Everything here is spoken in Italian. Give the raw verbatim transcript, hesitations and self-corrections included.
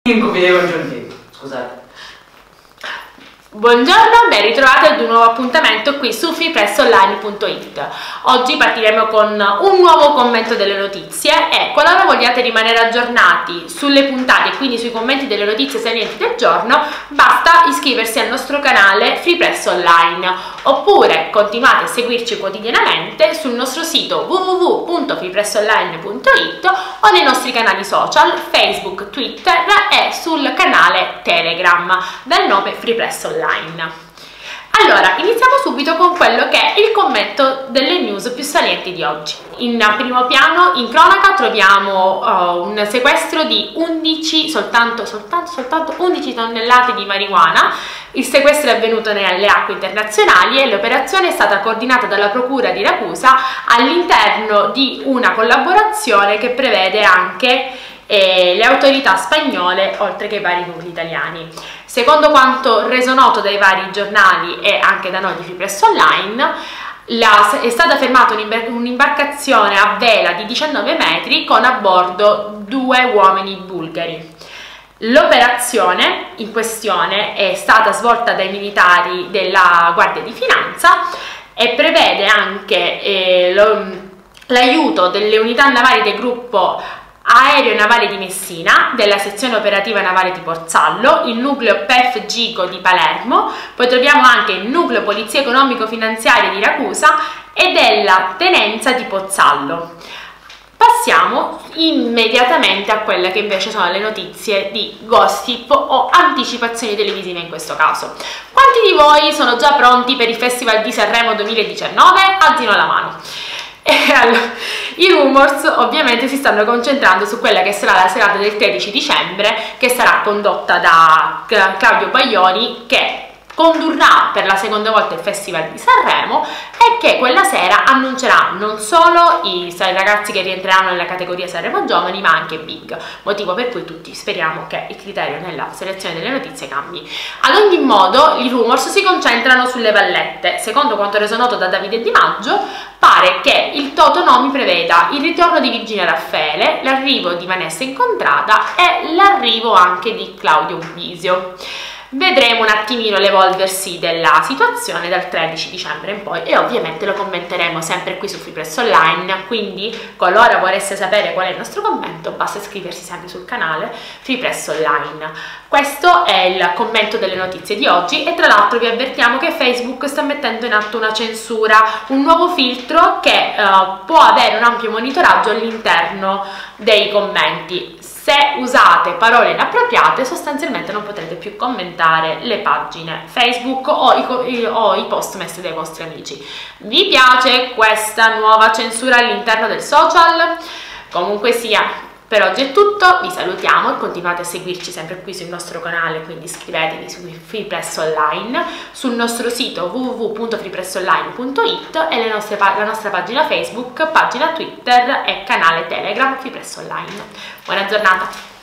Inconfidevole giorni, scusate. Buongiorno, ben ritrovati ad un nuovo appuntamento qui su freepressonline punto it. Oggi partiremo con un nuovo commento delle notizie e qualora vogliate rimanere aggiornati sulle puntate e quindi sui commenti delle notizie salienti del giorno, basta iscriversi al nostro canale Freepress Online oppure continuate a seguirci quotidianamente sul nostro sito w w w punto freepressonline punto it o nei nostri canali social Facebook, Twitter e sul canale Telegram dal nome Freepress Online. Allora, iniziamo subito con quello che è il commento delle news più salienti di oggi. In primo piano, in cronaca, troviamo uh, un sequestro di undici, soltanto, soltanto, soltanto undici tonnellate di marijuana. Il sequestro è avvenuto nelle acque internazionali e l'operazione è stata coordinata dalla Procura di Ragusa all'interno di una collaborazione che prevede anche eh, le autorità spagnole, oltre che i vari nuclei italiani. Secondo quanto reso noto dai vari giornali e anche da noi di Freepress Online, la, è stata fermata un'imbarcazione a vela di diciannove metri con a bordo due uomini bulgari. L'operazione in questione è stata svolta dai militari della Guardia di Finanza e prevede anche eh, l'aiuto delle unità navali del gruppo Aereo Navale di Messina, della sezione operativa navale di Porzallo, il nucleo P E F Gico di Palermo, poi troviamo anche il nucleo Polizia Economico-Finanziaria di Ragusa e della Tenenza di Pozzallo. Passiamo immediatamente a quelle che invece sono le notizie di gossip o anticipazioni televisive in questo caso. Quanti di voi sono già pronti per il Festival di Sanremo duemiladiciannove? Alzino la mano. E allora, i rumors ovviamente si stanno concentrando su quella che sarà la serata del tredici dicembre, che sarà condotta da Claudio Baglioni, che condurrà per la seconda volta il Festival di Sanremo e che quella sera annuncerà non solo i ragazzi che rientreranno nella categoria Sanremo Giovani, ma anche Big, motivo per cui tutti speriamo che il criterio nella selezione delle notizie cambi. Ad ogni modo, i rumors si concentrano sulle vallette. Secondo quanto reso noto da Davide Di Maggio, pare che il Toto Nomi preveda il ritorno di Virginia Raffaele, l'arrivo di Vanessa Incontrada e l'arrivo anche di Claudio Bisio. Vedremo un attimino l'evolversi della situazione dal tredici dicembre in poi e ovviamente lo commenteremo sempre qui su Freepress Online, quindi qualora volesse sapere qual è il nostro commento basta iscriversi sempre sul canale Freepress Online. Questo è il commento delle notizie di oggi e tra l'altro vi avvertiamo che Facebook sta mettendo in atto una censura, un nuovo filtro che uh, può avere un ampio monitoraggio all'interno dei commenti. Se usate parole inappropriate sostanzialmente non potrete più commentare le pagine Facebook o i, o i post messi dai vostri amici. Vi piace questa nuova censura all'interno del social? Comunque sia, per oggi è tutto, vi salutiamo e continuate a seguirci sempre qui sul nostro canale, quindi iscrivetevi su Freepress Online, sul nostro sito w w w punto freepressonline punto it e le nostre, la nostra pagina Facebook, pagina Twitter e canale Telegram Freepress Online. Buona giornata!